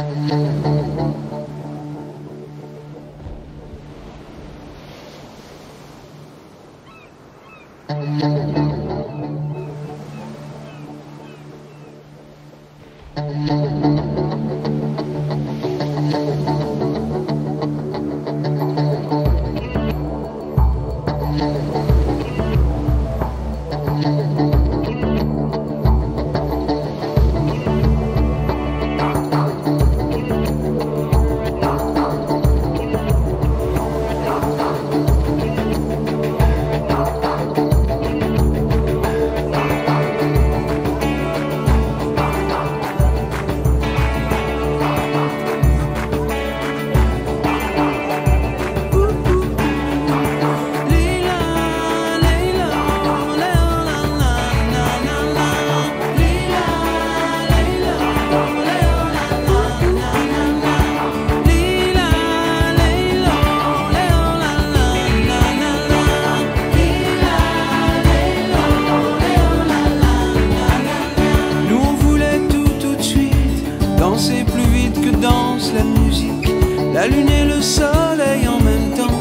La lune et le soleil en même temps.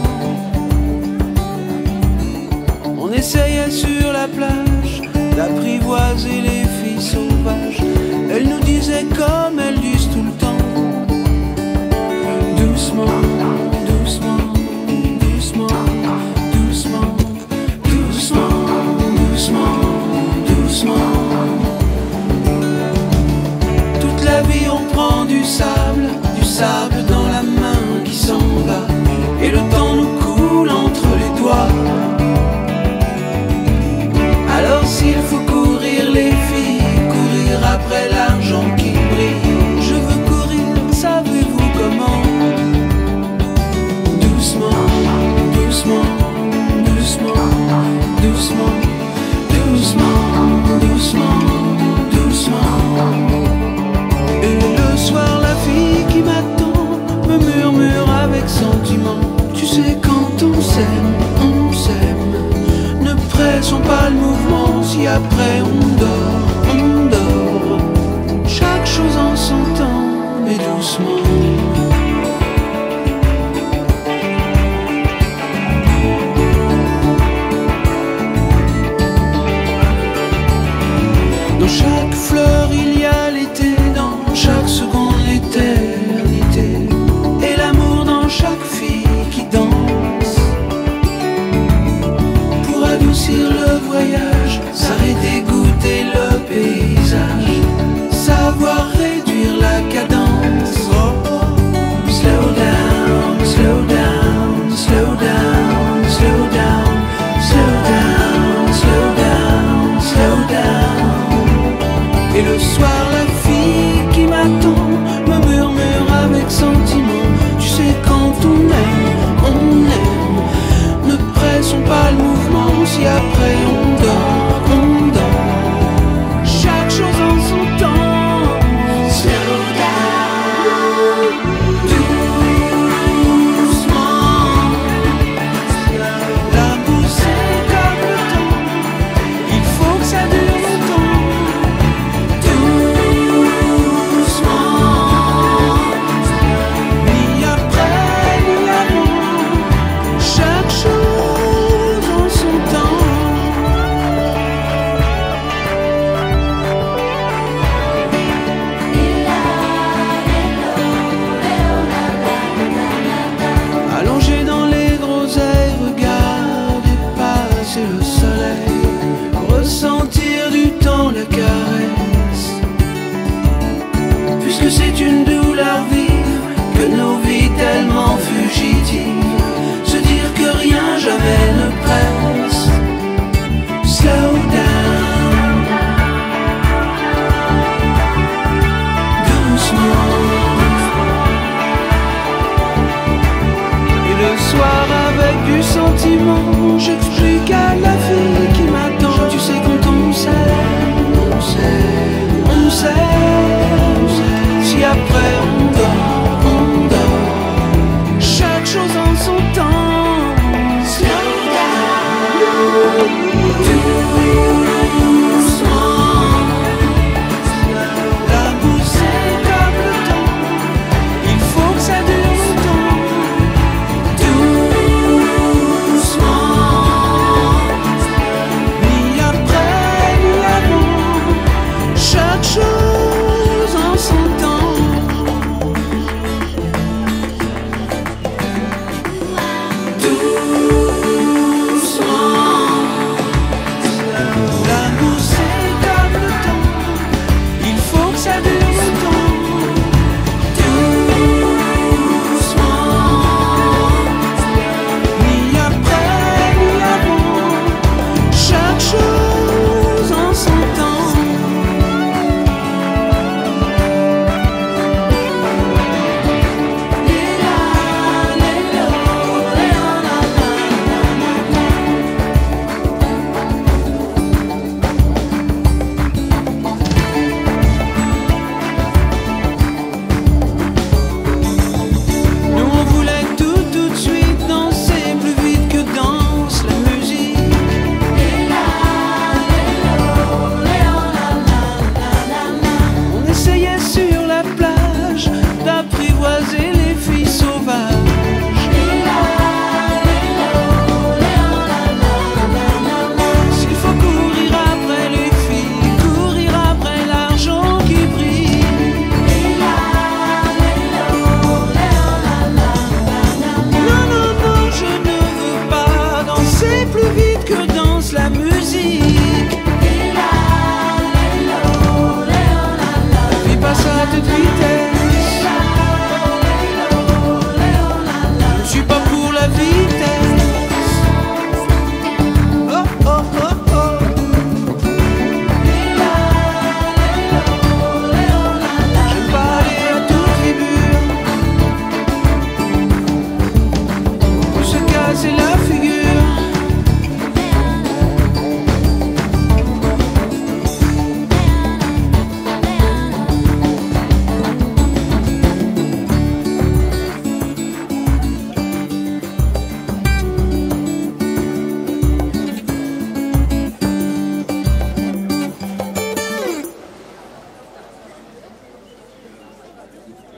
On essayait sur la plage d'apprivoiser les filles sauvages. Elles nous disaient comme elles disent tout le temps: doucement, doucement, doucement, doucement, doucement, doucement, doucement. Toute la vie on prend du sable dans la main qui s'en va, et le temps nous coule entre les doigts. Alors s'il faut courir les filles, courir après l'argent qui brille, je veux courir, savez-vous comment? Doucement, doucement, doucement, doucement, doucement, doucement, doucement. Et le soir la fille qui m'attend me murmure avec sentiment: tu sais, quand on s'aime, ne pressons pas le mouvement. Si après on dort, chaque chose en son temps, mais doucement.